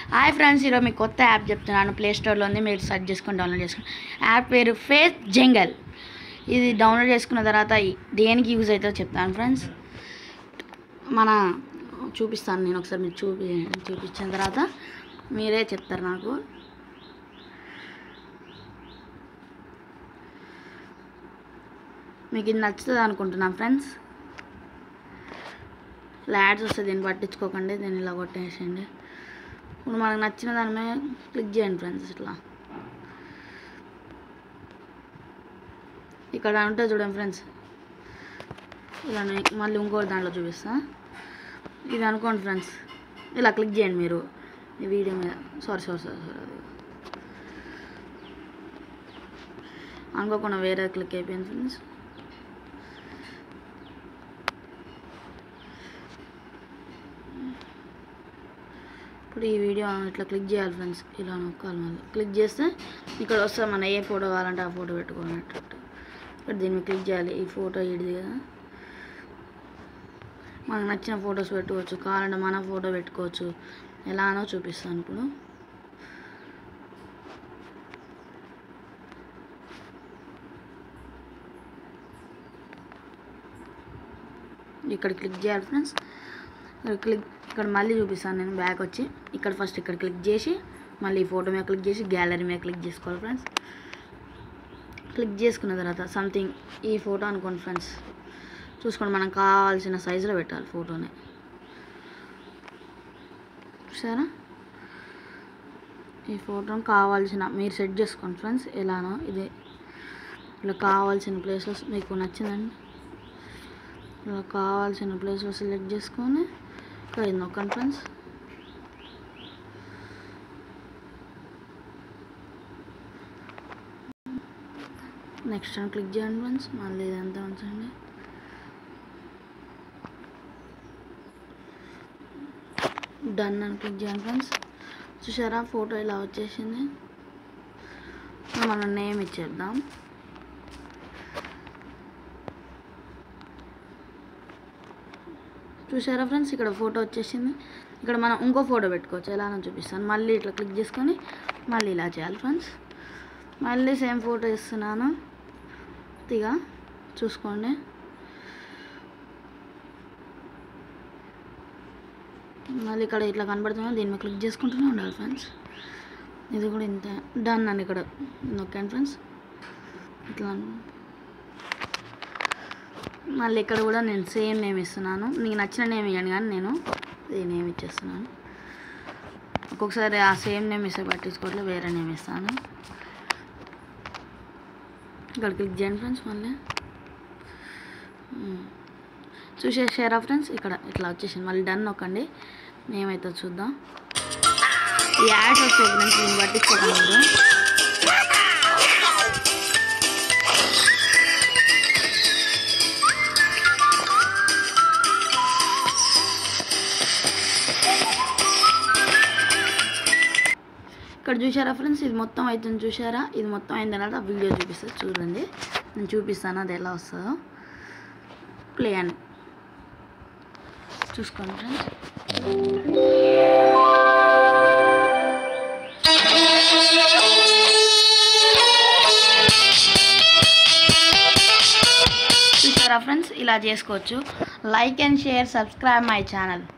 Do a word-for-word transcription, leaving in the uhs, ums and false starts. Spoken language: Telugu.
హాయ్ ఫ్రెండ్స్, ఈరోజు మీకు కొత్త యాప్ చెప్తున్నాను. ప్లే స్టోర్లో ఉంది, మీరు సెర్చ్ చేసుకొని డౌన్లోడ్ చేసుకోండి. యాప్ పేరు ఫేస్ జంగల్. ఇది డౌన్లోడ్ చేసుకున్న తర్వాత దేనికి యూజ్ అవుతుందో చెప్తాను ఫ్రెండ్స్. మన చూపిస్తాను నేను ఒకసారి, మీరు చూపి చూపించిన తర్వాత మీరే చెప్తారు నాకు. మీకు ఇది నచ్చుతుంది అనుకుంటున్నాను ఫ్రెండ్స్. యాడ్స్ వస్తుంది, దీన్ని పట్టించుకోకండి, దీన్ని ఇలా కొట్టేసేయండి. ఇప్పుడు మనకు నచ్చిన దాని మీద క్లిక్ చేయండి ఫ్రెండ్స్. ఇట్లా ఇక్కడ ఉంటుంది చూడండి ఫ్రెండ్స్, ఇలా మళ్ళీ ఇంకోటి దాంట్లో చూపిస్తా. ఇది అనుకోండి ఫ్రెండ్స్, ఇలా క్లిక్ చేయండి మీరు ఈ వీడియో మీద. సారీ సారీ సారీ సారీ అది అనుకోకుండా వేరే క్లిక్ అయిపోయింది ఫ్రెండ్స్. ఇప్పుడు ఈ వీడియో ఇట్లా క్లిక్ చేయాలి ఫ్రెండ్స్. ఇలా నొక్కాలి, మళ్ళీ క్లిక్ చేస్తే ఇక్కడ వస్తే మన ఏ ఫోటో కావాలంటే ఆ ఫోటో పెట్టుకోవాలంటే ఇక్కడ దీన్ని క్లిక్ చేయాలి. ఈ ఫోటో ఇడిది కదా, మనకు నచ్చిన ఫొటోస్ పెట్టుకోవచ్చు, కావాలంటే మన ఫోటో పెట్టుకోవచ్చు. ఎలానో చూపిస్తాను ఇప్పుడు. ఇక్కడ క్లిక్ చేయాలి ఫ్రెండ్స్. ఇక్కడ క్లిక్ ఇక్కడ మళ్ళీ చూపిస్తాను నేను. బ్యాక్ వచ్చి ఇక్కడ ఫస్ట్ ఇక్కడ క్లిక్ చేసి మళ్ళీ ఈ ఫోటో మీద క్లిక్ చేసి గ్యాలరీ మీద క్లిక్ చేసుకోవాలి ఫ్రెండ్స్. క్లిక్ చేసుకున్న తర్వాత సంథింగ్ ఈ ఫోటో అనుకోండి ఫ్రెండ్స్. చూసుకోండి, మనం కావాల్సిన సైజులో పెట్టాలి ఫోటోని. చూసారా, ఈ ఫోటోని కావాల్సిన మీరు సెట్ చేసుకోండి ఫ్రెండ్స్. ఎలానో ఇది ఇలా కావాల్సిన ప్లేస్లో మీకు నచ్చిందండి, ఇలా కావాల్సిన ప్లేస్లో సెలెక్ట్ చేసుకొని ఇక్కడ ఇది నొక్కండి ఫ్రెండ్స్. నెక్స్ట్ అని క్లిక్ చేయండి ఫ్రెండ్స్. మళ్ళీ ఇదంతా ఉంచండి. డన్ అని క్లిక్ చేయండి ఫ్రెండ్స్. చూసారా, ఫోటో ఇలా వచ్చేసింది. మనం నేమ్ ఇచ్చేద్దాం. చూసారా ఫ్రెండ్స్, ఇక్కడ ఫోటో వచ్చేసింది. ఇక్కడ మనం ఇంకో ఫోటో పెట్టుకోవచ్చు, ఎలానో చూపిస్తాను. మళ్ళీ ఇట్లా క్లిక్ చేసుకొని మళ్ళీ ఇలా చేయాలి ఫ్రెండ్స్. మళ్ళీ సేమ్ ఫోటో ఇస్తున్నాను, ఇక చూసుకోండి. మళ్ళీ ఇక్కడ ఇట్లా కనబడుతుంది, దీని మీద క్లిక్ చేసుకుంటూనే ఉండాలి ఫ్రెండ్స్. ఇది కూడా ఇంత. డన్ అని ఇక్కడ నొక్కండి ఫ్రెండ్స్. ఇట్లా మళ్ళీ ఇక్కడ కూడా నేను సేమ్ నేమ్ ఇస్తున్నాను. నీకు నచ్చిన నేమ్ ఇవ్వండి, కానీ నేను ఈ నేమ్ ఇచ్చేస్తున్నాను. ఒక్కొక్కసారి ఆ సేమ్ నేమ్ ఇస్తే పట్టించుకోవట్లేదు, వేరే నేమ్ ఇస్తాను. ఇక్కడ క్లిక్ చేయండి ఫ్రెండ్స్. మళ్ళీ చూసేసారా ఫ్రెండ్స్, ఇక్కడ ఇట్లా వచ్చేసింది. మళ్ళీ డన్ నొక్కండి, ఏమైతే చూద్దాం. ఈ యాడ్స్ వస్తాయి ఫ్రెండ్స్, నేను పట్టించుకోగలరు. ఇక్కడ చూసారా ఫ్రెండ్స్, ఇది మొత్తం అవుతుంది. చూసారా, ఇది మొత్తం అయిన తర్వాత వీడియో చూపిస్తుంది చూడండి. నేను చూపిస్తాను అది ఎలా వస్తుందో. ప్లే అని చూసుకోండి ఫ్రెండ్స్. చూసారా ఫ్రెండ్స్, ఇలా చేసుకోవచ్చు. Like and share, subscribe my channel.